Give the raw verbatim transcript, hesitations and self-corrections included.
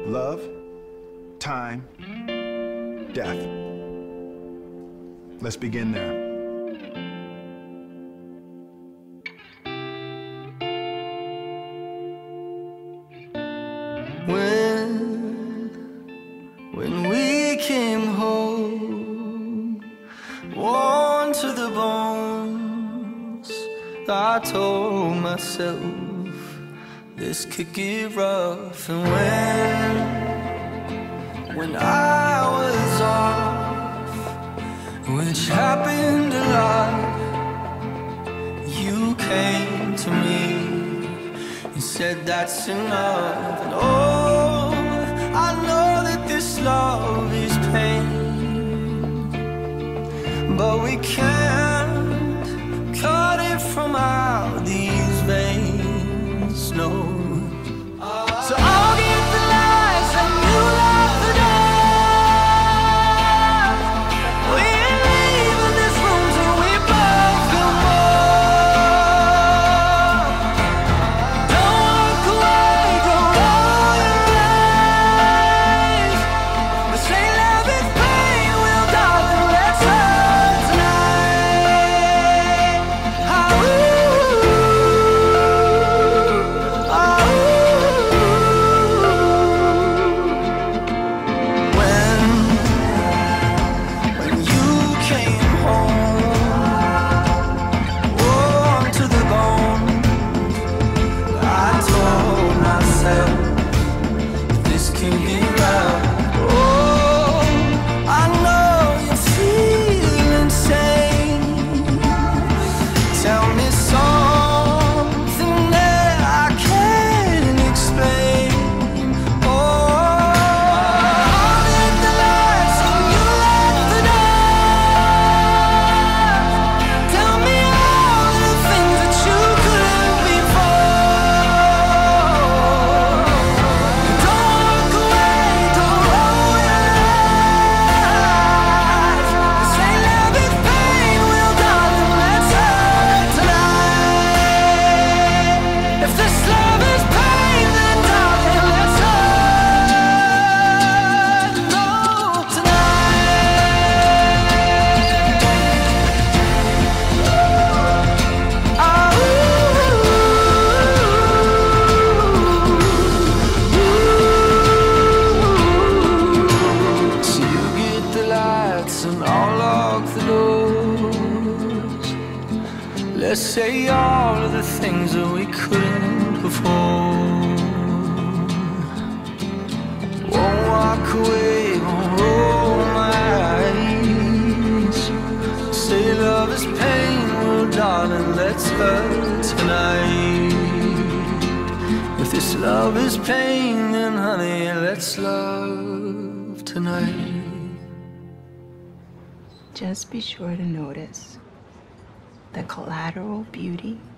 Love, time, death. Let's begin there. When, when we came home, worn to the bones, I told myself this could get rough. And when, when I was off, which happened a lot, you came to me and said that's enough. And oh, I know that this love is pain, but we can't cut it from out these veins, no. So I'll get the lights and you lock the door. We ain't leaving this room till we both feel more. Don't walk away, don't roll your eyes. This ain't love, it's pain. Well, darling, let's hurt tonight. Ah, ooh, ah, ooh. When, when you came home, warm to the bone, I told myself this can get rough. Oh, I know you feel insane. Tell me something that I can't explain. Oh, I'll hit the lights and you lock the door. Tell me all the things that you couldn't before. Don't walk away, don't roll your eyes. This ain't love, it's pain. Well, darling, let's hurt tonight. If this love is pain, then darling, let's hurt no tonight. Ah, ooh, ooh. So you get the lights and I'll lock the doors. Let's say all of the things that we couldn't before. Won't walk away, won't roll my eyes. Say love is pain, well darling, let's hurt tonight. If this love is pain, then honey, let's love tonight. Just be sure to notice the collateral beauty